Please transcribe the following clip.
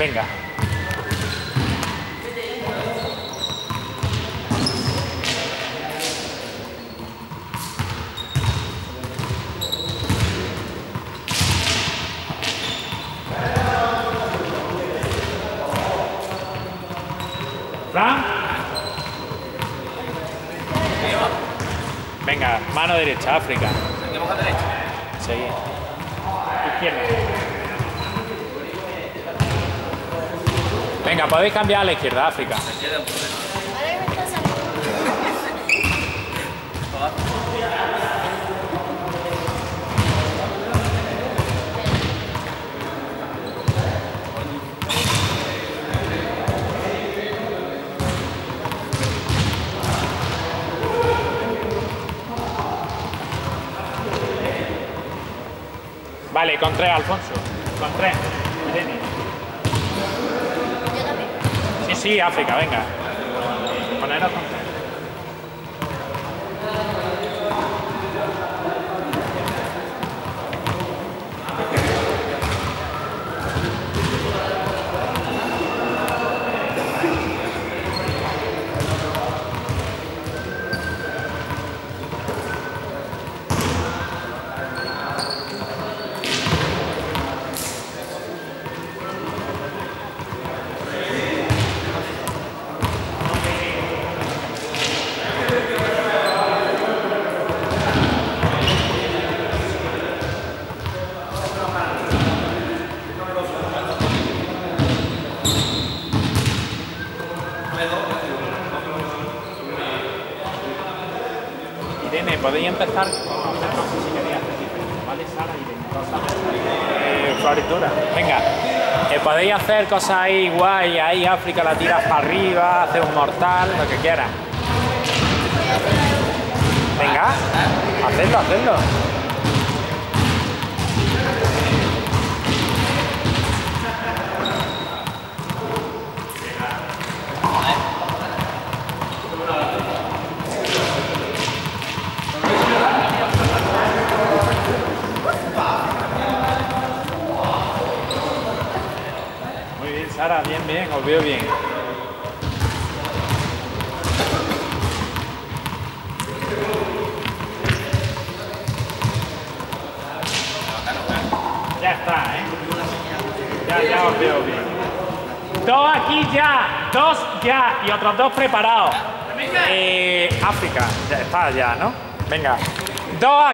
Venga. Fran. Venga, mano derecha, África. ¿Seguimos a derecha? Seguí. Izquierda. Venga, podéis cambiar a la izquierda, África. Vale, con 3, Alfonso. Con 3. Irene. Yo también. Sí, sí, África, venga. Poneros con 3. Irene, podéis empezar con no sé si queréis hacer diferente, ¿vale? Sara, Irene, cosas floritura. Venga, podéis hacer cosas ahí guay, ahí África la tiras para arriba, hacer un mortal, lo que quieras. Venga, hacedlo, hacedlo. Sara, bien, bien, os veo bien. Ya está, ¿eh? Ya os veo bien. 2 aquí ya, 2 ya y otros 2 preparados. África, ya está ya, ¿no? Venga. 2 aquí.